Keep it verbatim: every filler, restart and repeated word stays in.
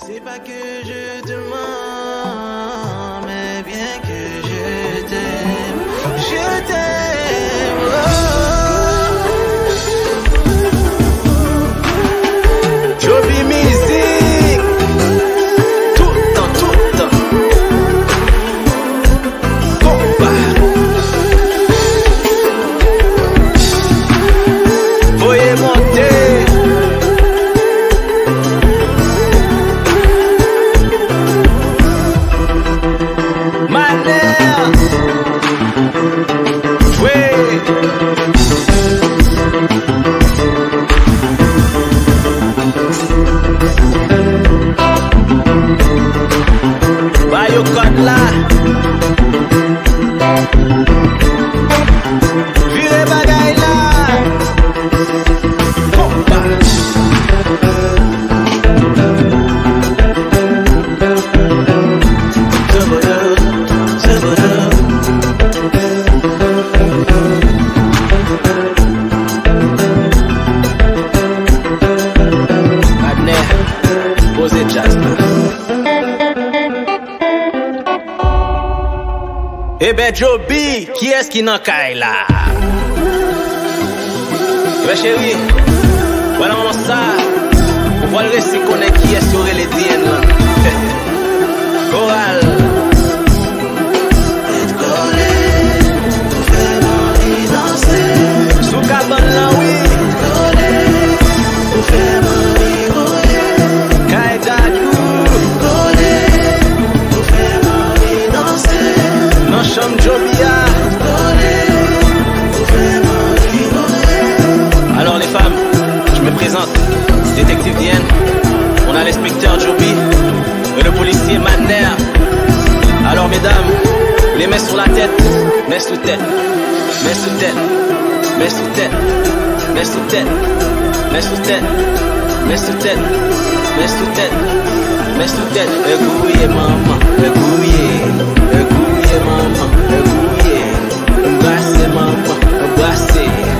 C'est pas que je te mens, mais bien que je t'aime, je t'aime. Oh. Joby musique, tout le temps, tout le temps. Kompa. Voyez monter. Eh ben Joby, qui est-ce qui n'en caille là? Eh ben chérie, voilà mon ça. On va le laisser connaître qui est sur les D N là. Choral. Sous cabane là oui. Alors les femmes, je me présente, détective D E N. On a l'inspecteur Joby et le policier Manner. Alors mesdames, les mains sur la tête, mains sous tête, mains sous tête, mains sous tête, mains sous tête, mains sous tête, mains sous tête, mains sous tête, mains sous tête. Égouillez maman, égouillez, égouillez maman, égouillez. Embrassez maman, embrassez.